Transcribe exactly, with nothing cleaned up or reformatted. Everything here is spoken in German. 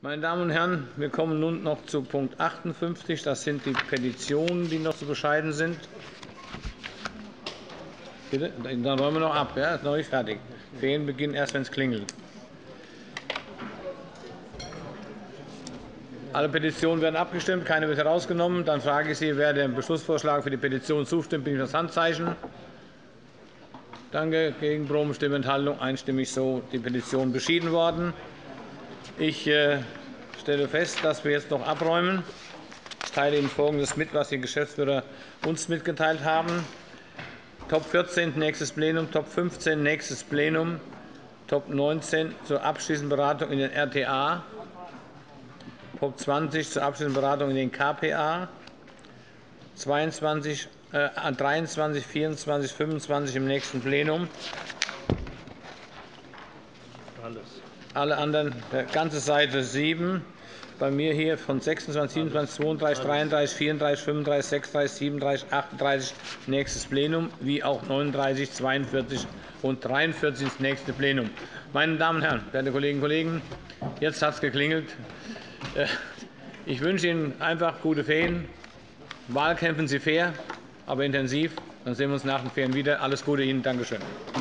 Meine Damen und Herren, wir kommen nun noch zu Punkt achtundfünfzig. Das sind die Petitionen, die noch zu bescheiden sind. Bitte? Dann räumen wir noch ab. Ja, ist noch nicht fertig. Ferien beginnen erst, wenn es klingelt. Alle Petitionen werden abgestimmt, keine wird herausgenommen. Dann frage ich Sie, wer dem Beschlussvorschlag für die Petition zustimmt, bitte ich das Handzeichen. Danke. Gegenproben, Stimmenthaltung, einstimmig so die Petition beschieden worden. Ich äh, stelle fest, dass wir jetzt noch abräumen. Ich teile Ihnen Folgendes mit, was die Geschäftsführer uns mitgeteilt haben. Top vierzehn nächstes Plenum, Top fünfzehn nächstes Plenum, Top neunzehn zur abschließenden Beratung in den R T A, Top zwanzig zur abschließenden Beratung in den K P A, zweiundzwanzig, äh, dreiundzwanzig, vierundzwanzig, fünfundzwanzig im nächsten Plenum. Alles. Alle anderen, der ganze Seite sieben. Bei mir hier von sechsundzwanzig, siebenundzwanzig, zweiunddreißig, dreiunddreißig, vierunddreißig, fünfunddreißig, sechsunddreißig, siebenunddreißig, achtunddreißig nächstes Plenum, wie auch neununddreißig, zweiundvierzig und dreiundvierzig ins nächste Plenum. Meine Damen und Herren, werte Kolleginnen und Kollegen, jetzt hat es geklingelt. Ich wünsche Ihnen einfach gute Ferien. Wahlkämpfen Sie fair, aber intensiv. Dann sehen wir uns nach den Ferien wieder. Alles Gute Ihnen. Dankeschön.